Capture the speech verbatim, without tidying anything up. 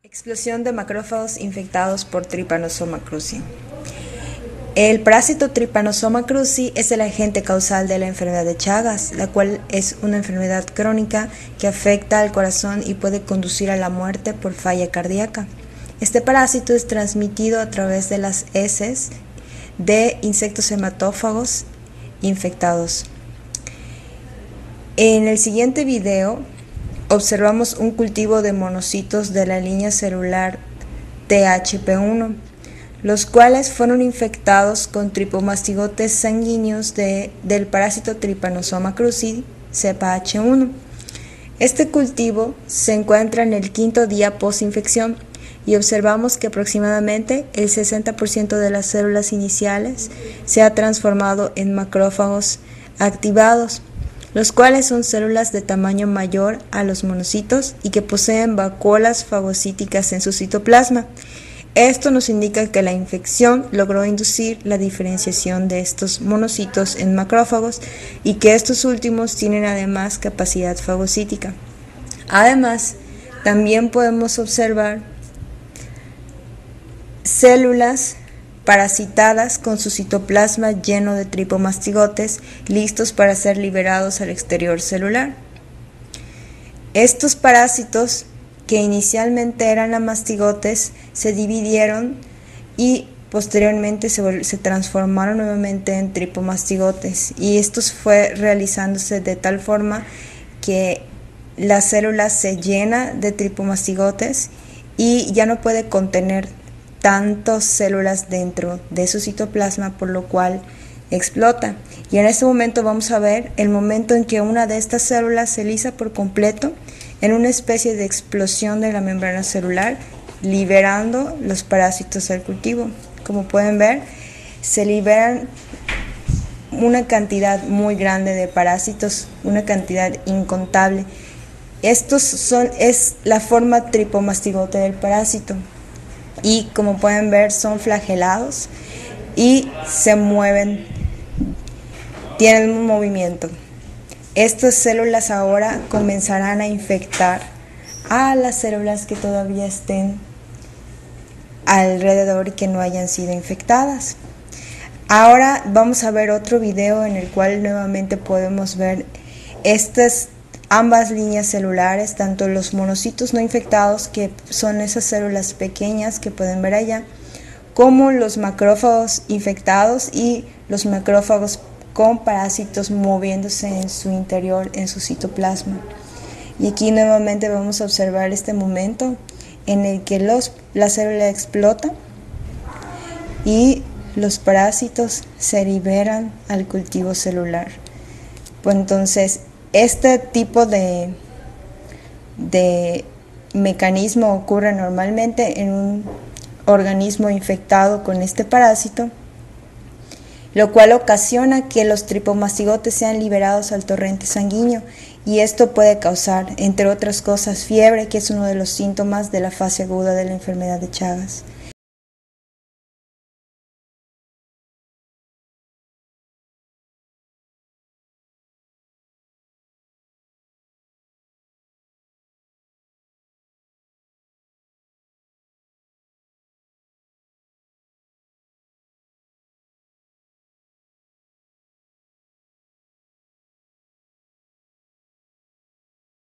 Explosión de macrófagos infectados por Trypanosoma cruzi. El parásito Trypanosoma cruzi es el agente causal de la enfermedad de Chagas, la cual es una enfermedad crónica que afecta al corazón y puede conducir a la muerte por falla cardíaca. Este parásito es transmitido a través de las heces de insectos hematófagos infectados. En el siguiente video observamos un cultivo de monocitos de la línea celular T H P uno, los cuales fueron infectados con tripomastigotes sanguíneos de, del parásito Trypanosoma cruzi cepa H uno. Este cultivo se encuentra en el quinto día post-infección y observamos que aproximadamente el sesenta por ciento de las células iniciales se ha transformado en macrófagos activados, los cuales son células de tamaño mayor a los monocitos y que poseen vacuolas fagocíticas en su citoplasma. Esto nos indica que la infección logró inducir la diferenciación de estos monocitos en macrófagos y que estos últimos tienen además capacidad fagocítica. Además, también podemos observar células parasitadas con su citoplasma lleno de tripomastigotes listos para ser liberados al exterior celular. Estos parásitos, que inicialmente eran amastigotes, se dividieron y posteriormente se, se transformaron nuevamente en tripomastigotes, y esto fue realizándose de tal forma que la célula se llena de tripomastigotes y ya no puede contener tantas células dentro de su citoplasma, por lo cual explota. Y en este momento vamos a ver el momento en que una de estas células se lisa por completo en una especie de explosión de la membrana celular, liberando los parásitos del cultivo. Como pueden ver, se liberan una cantidad muy grande de parásitos, una cantidad incontable. Estos son, es la forma tripomastigote del parásito. Y como pueden ver, son flagelados y se mueven, tienen un movimiento. Estas células ahora comenzarán a infectar a las células que todavía estén alrededor y que no hayan sido infectadas. Ahora vamos a ver otro video en el cual nuevamente podemos ver estas ambas líneas celulares, tanto los monocitos no infectados, que son esas células pequeñas que pueden ver allá, como los macrófagos infectados y los macrófagos con parásitos moviéndose en su interior, en su citoplasma. Y aquí nuevamente vamos a observar este momento en el que los, la célula explota y los parásitos se liberan al cultivo celular. Pues entonces, este tipo de, de mecanismo ocurre normalmente en un organismo infectado con este parásito, lo cual ocasiona que los tripomastigotes sean liberados al torrente sanguíneo, y esto puede causar, entre otras cosas, fiebre, que es uno de los síntomas de la fase aguda de la enfermedad de Chagas.